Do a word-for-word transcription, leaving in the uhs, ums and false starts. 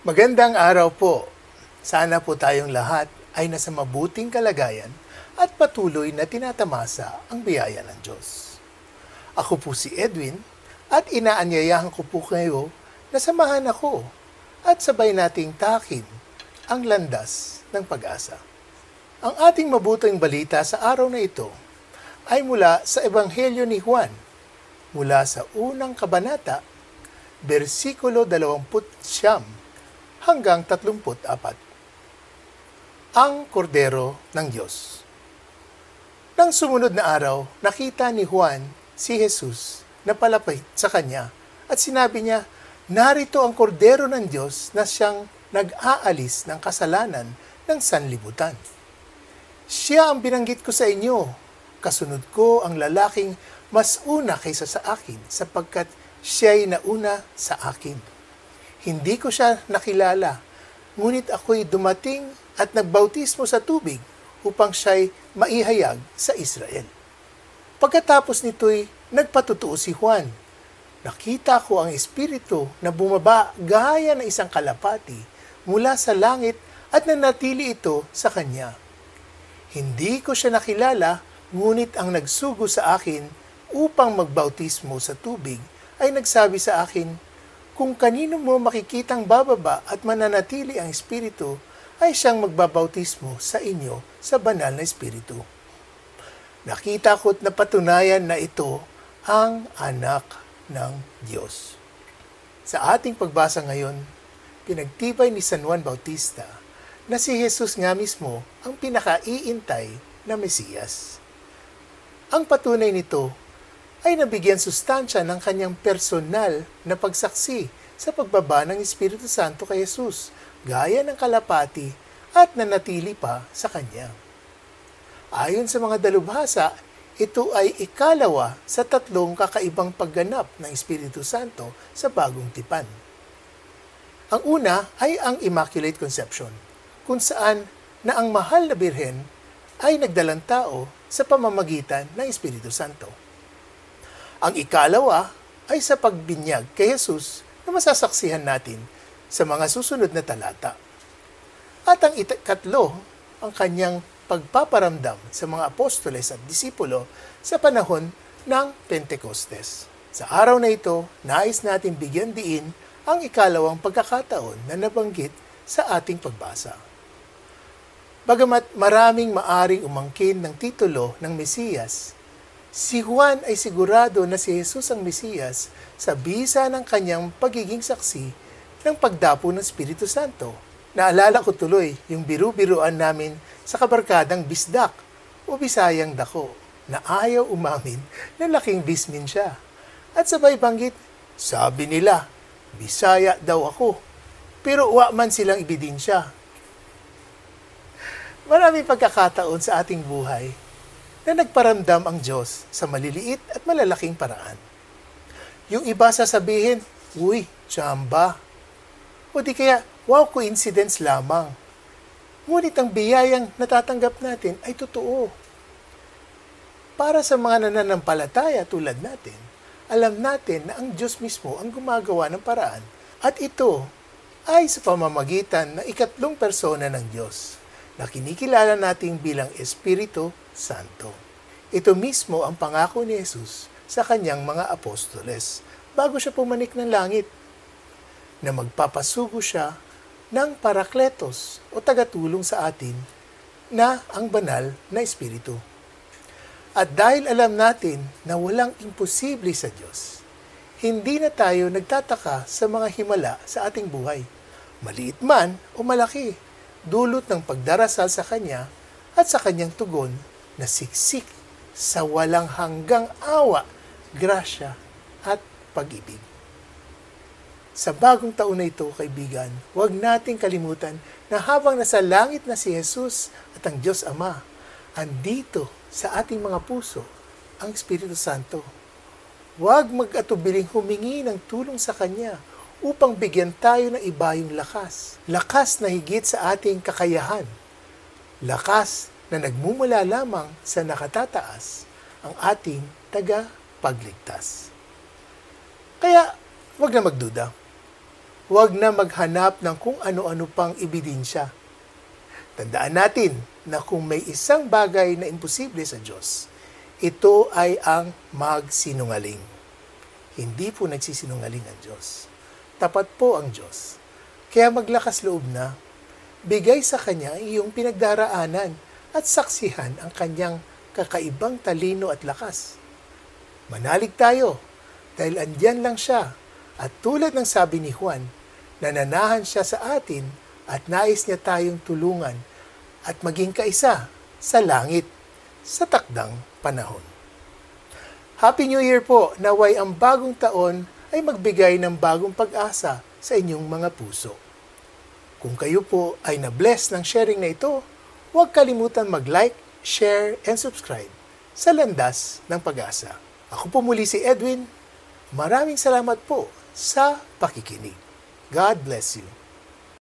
Magandang araw po. Sana po tayong lahat ay nasa mabuting kalagayan at patuloy na tinatamasa ang biyaya ng Diyos. Ako po si Edwin at inaanyayahan ko po kayo na samahan ako at sabay nating takin ang landas ng pag-asa. Ang ating mabuting balita sa araw na ito ay mula sa Ebanghelyo ni Juan, mula sa unang kabanata, versikulo dalawampu't siyam hanggang tatlumput apat. Ang Kordero ng Diyos. Nang sumunod na araw, nakita ni Juan si Jesus na palapit sa kanya at sinabi niya, "Narito ang Kordero ng Diyos na siyang nag-aalis ng kasalanan ng sanlibutan. Siya ang binanggit ko sa inyo, kasunod ko ang lalaking mas una kaysa sa akin sapagkat siya'y nauna sa akin. Hindi ko siya nakilala, ngunit ako'y dumating at nagbautismo sa tubig upang siya'y maihayag sa Israel." Pagkatapos nito'y nagpatutuo si Juan. Nakita ko ang Espiritu na bumaba gaya ng isang kalapati mula sa langit at nanatili ito sa kanya. Hindi ko siya nakilala, ngunit ang nagsugo sa akin upang magbautismo sa tubig ay nagsabi sa akin, "Kung kanino mo makikitang bababa at mananatili ang Espiritu, ay siyang magbabautismo sa inyo sa banal na Espiritu." Nakita ko't napatunayan na ito ang anak ng Diyos. Sa ating pagbasa ngayon, pinagtibay ni San Juan Bautista na si Jesus nga mismo ang pinakaiintay na Mesiyas. Ang patunay nito ay nabigyan sustansya ng kanyang personal na pagsaksi sa pagbaba ng Espiritu Santo kay Jesus, gaya ng kalapati at nanatili pa sa kanya. Ayon sa mga dalubhasa, ito ay ikalawa sa tatlong kakaibang pagganap ng Espiritu Santo sa Bagong Tipan. Ang una ay ang Immaculate Conception, kung saan na ang mahal na birhen ay nagdalang tao sa pamamagitan ng Espiritu Santo. Ang ikalawa ay sa pagbinyag kay Jesus na masasaksihan natin sa mga susunod na talata. At ang ikatlo, ang kanyang pagpaparamdam sa mga apostoles at disipulo sa panahon ng Pentecostes. Sa araw na ito, nais natin bigyan diin ang ikalawang pagkakataon na nabanggit sa ating pagbasa. Bagamat maraming maaring umangkin ng titulo ng Mesiyas, si Juan ay sigurado na si Jesus ang Mesiyas sa bisa ng kanyang pagiging saksi ng pagdapo ng Espiritu Santo. Naalala ko tuloy yung biru-biruan namin sa kabarkadang Bisdak o Bisayang Dako na ayaw umamin na laking bismin siya. At sabay banggit, "Sabi nila, Bisaya daw ako, pero wa man silang ebidensya." Maraming pagkakataon sa ating buhay na nagparamdam ang Diyos sa maliliit at malalaking paraan. Yung iba sasabihin, "Uy, tsamba." O di kaya, "Wow, coincidence lamang." Ngunit ang biyayang natatanggap natin ay totoo. Para sa mga nananampalataya tulad natin, alam natin na ang Diyos mismo ang gumagawa ng paraan at ito ay sa pamamagitan ng ikatlong persona ng Diyos na kinikilala natin bilang Espiritu Santo. Ito mismo ang pangako ni Jesus sa kanyang mga apostoles bago siya pumanik ng langit, na magpapasugo siya ng Parakletos o tagatulong sa atin na ang banal na Espiritu. At dahil alam natin na walang imposible sa Diyos, hindi na tayo nagtataka sa mga himala sa ating buhay, maliit man o malaki, dulot ng pagdarasal sa Kanya at sa Kanyang tugon na siksik sa walang hanggang awa, grasya at pag-ibig. Sa bagong taon na ito, kaibigan, huwag nating kalimutan na habang nasa langit na si Jesus at ang Diyos Ama, andito sa ating mga puso ang Espiritu Santo. Huwag mag-atubiling humingi ng tulong sa Kanya upang bigyan tayo ng ibayong lakas. Lakas na higit sa ating kakayahan. Lakas na nagmumula lamang sa nakatataas, ang ating taga-pagligtas. Kaya, huwag na magduda. Huwag na maghanap ng kung ano-ano pang ebidensya. Tandaan natin na kung may isang bagay na imposible sa Diyos, ito ay ang magsinungaling. Hindi po nagsisinungaling ang Diyos. Tapat po ang Diyos. Kaya maglakas loob na, bigay sa Kanya iyong pinagdaraanan at saksihan ang Kanyang kakaibang talino at lakas. Manalig tayo dahil andyan lang siya at tulad ng sabi ni Juan, nananahan siya sa atin at nais niya tayong tulungan at maging kaisa sa langit sa takdang panahon. Happy New Year po! Naway ang bagong taon ay magbigay ng bagong pag-asa sa inyong mga puso. Kung kayo po ay na-bless ng sharing na ito, huwag kalimutan mag-like, share, and subscribe sa Landas ng Pag-asa. Ako po muli si Edwin. Maraming salamat po sa pakikinig. God bless you.